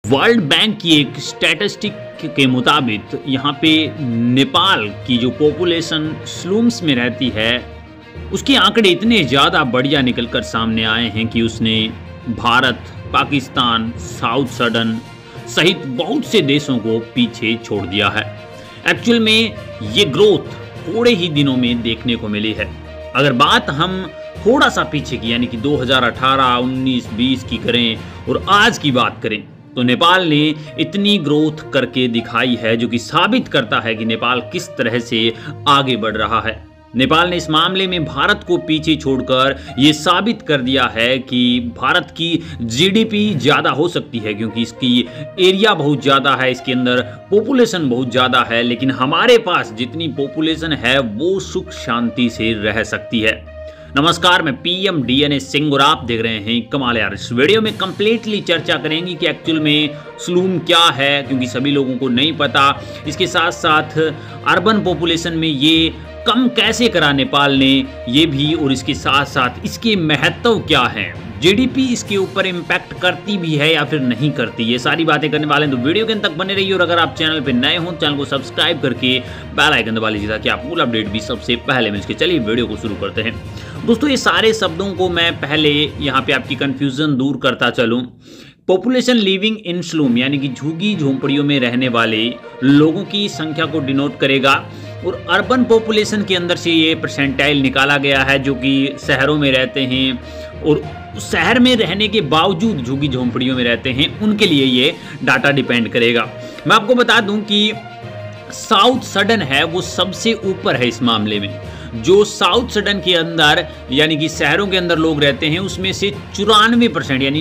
World bank की एक statistic के मुताबिक यहाँ पे नेपाल की जो पॉपुलेशन स्लूम्स में रहती है उसके आंकड़े इतने ज़्यादा बढ़िया निकलकर सामने आए हैं कि उसने भारत, पाकिस्तान, साउथ सूडान सहित बहुत से देशों को पीछे छोड़ दिया है। एक्चुअल में ये ग्रोथ थोड़े ही दिनों में देखने को मिली है। अगर बात हम थोड़ा सा पीछे की यानी कि 2018, 19, 20 की करें और आज की बात करें तो नेपाल ने इतनी ग्रोथ करके दिखाई है जो कि साबित करता है कि नेपाल किस तरह से आगे बढ़ रहा है। नेपाल ने इस मामले में भारत को पीछे छोड़कर ये साबित कर दिया है कि भारत की जीडीपी ज़्यादा हो सकती है क्योंकि इसकी एरिया बहुत ज़्यादा है, इसके अंदर पॉपुलेशन बहुत ज़्यादा है, लेकिन हमारे पास जितनी पॉपुलेशन है वो सुख शांति से रह सकती है। नमस्कार, मैं पीएम डीएनए सिंह और आप देख रहे हैं कमाल यार। इस वीडियो में कंप्लीटली चर्चा करेंगे कि एक्चुअल में स्लूम क्या है क्योंकि सभी लोगों को नहीं पता। इसके साथ साथ अर्बन पॉपुलेशन में ये कम कैसे करा नेपाल ने ये भी, और इसके साथ साथ इसके महत्व क्या है, जीडीपी इसके ऊपर इम्पैक्ट करती भी है या फिर नहीं करती, ये सारी बातें करने वाले हैं। तो वीडियो के अंत तक बने रहिए और अगर आप चैनल पे नए हो चैनल को सब्सक्राइब करके बेल आइकन दबा लीजिए ताकि आप पूरा अपडेट भी सबसे पहले मिल सके। चलिए वीडियो को शुरू करते हैं। दोस्तों, ये सारे शब्दों को मैं पहले यहाँ पे आपकी कंफ्यूजन दूर करता चलूँ। पॉपुलेशन लिविंग इन स्लूम यानी कि झुग्गी झोंपड़ियों में रहने वाले लोगों की संख्या को डिनोट करेगा और अर्बन पॉपुलेशन के अंदर से ये परसेंटाइल निकाला गया है जो कि शहरों में रहते हैं और शहर में रहने के बावजूद झुग्गी झोंपड़ियों में रहते हैं, उनके लिए ये डाटा डिपेंड करेगा। मैं आपको बता दूं कि साउथ सूडान है वो सबसे ऊपर है इस मामले में। जो साउथ सूडान के अंदर यानी कि शहरों के अंदर लोग रहते हैं उसमें से 94% यानी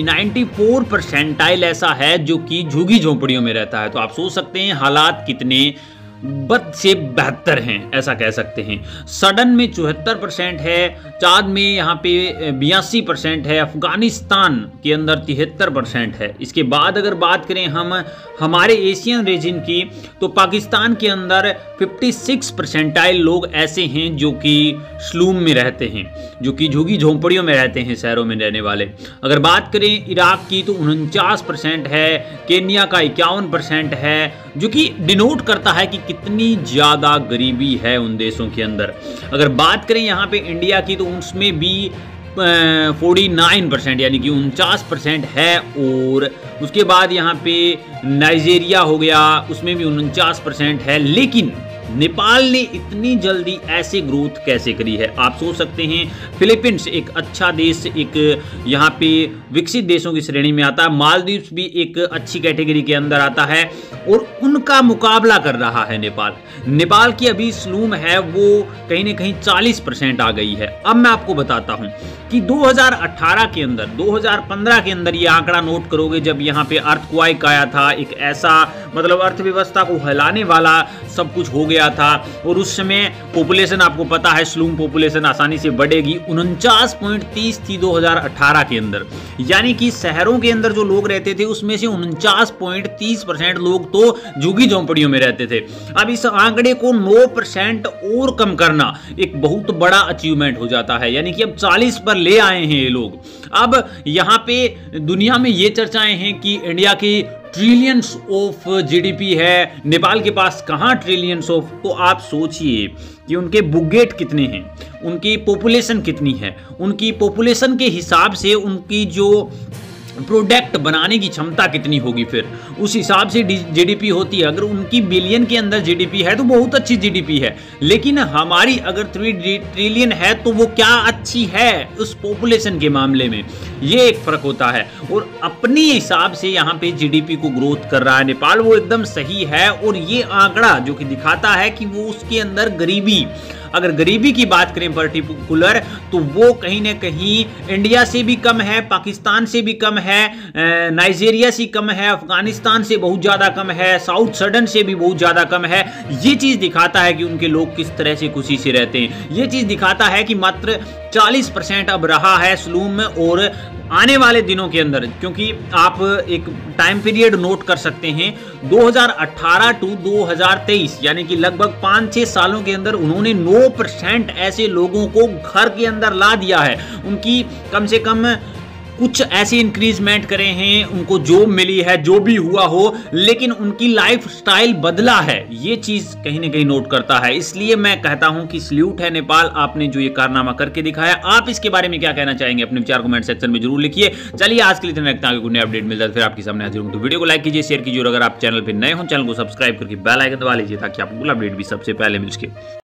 94% ऐसा है जो कि झुग्गी झोंपड़ियों में रहता है। तो आप सोच सकते हैं हालात कितने बद से बेहतर हैं, ऐसा कह सकते हैं। सूडान में 74% है, चाद में यहाँ पे 82% है, अफगानिस्तान के अंदर 73% है। इसके बाद अगर बात करें हम हमारे एशियन रीजन की तो पाकिस्तान के अंदर 56% लोग ऐसे हैं जो कि स्लूम में रहते हैं, जो कि झुग्गी झोंपड़ियों में रहते हैं, शहरों में रहने वाले। अगर बात करें इराक की तो 49% है, केन्या का 51% है, जो कि डिनोट करता है कि कितनी ज़्यादा गरीबी है उन देशों के अंदर। अगर बात करें यहाँ पे इंडिया की तो उसमें भी 49% यानी कि 49% है। और उसके बाद यहाँ पे नाइजीरिया हो गया, उसमें भी 49% है। लेकिन नेपाल ने इतनी जल्दी ऐसे ग्रोथ कैसे करी है? आप सोच सकते हैं फिलीपींस एक अच्छा देश, एक यहाँ पे विकसित देशों की श्रेणी में आता है। मालदीव्स भी एक अच्छी कैटेगरी के अंदर आता है और उनका मुकाबला कर रहा है नेपाल। नेपाल की अभी स्लूम है वो कहीं ना कहीं 40% आ गई है। अब मैं आपको बताता हूं कि 2018 के अंदर, 2015 के अंदर ये आंकड़ा नोट करोगे जब यहाँ पे अर्थक्वाइक आया था, एक ऐसा मतलब अर्थव्यवस्था को हिलाने वाला सब कुछ हो गया था। और उस समय पॉपुलेशन आपको पता है स्लूम पॉपुलेशन आसानी से बढ़ेगी, 49.30 थी 2018 के अंदर। यानी कि शहरों के अंदर जो लोग रहते थे उसमें से 49.30% लोग तो झुग्गी झोंपड़ियों में रहते थे। अब इस आंकड़े को 9% और कम करना एक बहुत बड़ा अचीवमेंट हो जाता है, यानी कि अब 40 पर ले आए हैं ये लोग। अब यहाँ पे दुनिया में ये चर्चाएं हैं कि इंडिया की ट्रिलियंस ऑफ जीडीपी है, नेपाल के पास कहाँ ट्रिलियंस ऑफ। तो आप सोचिए कि उनके बुगेट कितने हैं, उनकी पॉपुलेशन कितनी है, उनकी पॉपुलेशन के हिसाब से उनकी जो प्रोडक्ट बनाने की क्षमता कितनी होगी, फिर उस हिसाब से जीडीपी होती है। अगर उनकी बिलियन के अंदर जीडीपी है तो बहुत अच्छी जीडीपी है, लेकिन हमारी अगर 3 ट्रिलियन है तो वो क्या अच्छी है उस पॉपुलेशन के मामले में, ये एक फर्क होता है। और अपने हिसाब से यहाँ पे जीडीपी को ग्रोथ कर रहा है नेपाल, वो एकदम सही है। और ये आंकड़ा जो कि दिखाता है कि वो उसके अंदर गरीबी, अगर गरीबी की बात करें पर्टिकुलर तो वो कहीं ना कहीं इंडिया से भी कम है, पाकिस्तान से भी कम है, नाइजीरिया से कम है, अफगानिस्तान से बहुत ज़्यादा कम है, साउथ सूडान से भी बहुत ज़्यादा कम है। ये चीज़ दिखाता है कि उनके लोग किस तरह से खुशी से रहते हैं। ये चीज़ दिखाता है कि मात्र 40% अब रहा है स्लूम में। और आने वाले दिनों के अंदर, क्योंकि आप एक टाइम पीरियड नोट कर सकते हैं 2018 टू 2023 यानी कि लगभग 5-6 सालों के अंदर उन्होंने 9% ऐसे लोगों को घर के अंदर ला दिया है। उनकी कम से कम कुछ ऐसी इंक्रीजमेंट करे हैं, उनको जॉब मिली है, जो भी हुआ हो, लेकिन उनकी लाइफ स्टाइल बदला है, ये चीज कहीं ना कहीं नोट करता है। इसलिए मैं कहता हूं कि सल्यूट है नेपाल, आपने जो ये कारनामा करके दिखाया। आप इसके बारे में क्या कहना चाहेंगे, अपने विचार कमेंट सेक्शन में जरूर लिखिए। चलिए आज के लिए इतना रखता हूं, कोई नया अपडेट मिलता है फिर आपके सामने हाजिर हूं। तो वीडियो को लाइक कीजिए, शेयर कीजिए, और अगर आप चैनल पर नए हो चैनल को सब्सक्राइब करके बेल आइकन दबा लीजिए ताकि आपको अपडेट भी सबसे पहले मिल सके।